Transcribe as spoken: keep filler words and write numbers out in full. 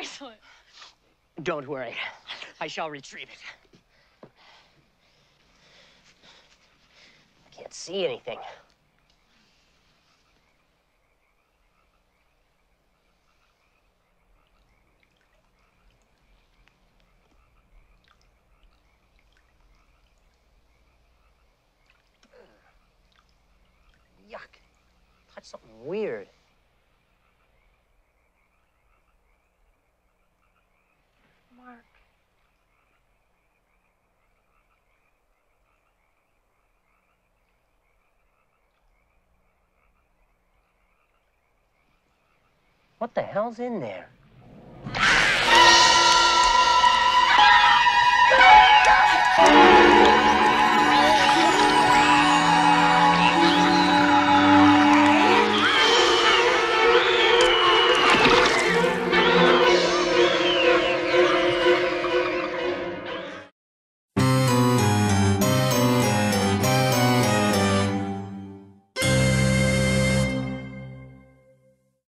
bracelet. Don't worry. I shall retrieve it. I can't see anything. Yuck. Touch something weird. Mark. What the hell's in there? Ah!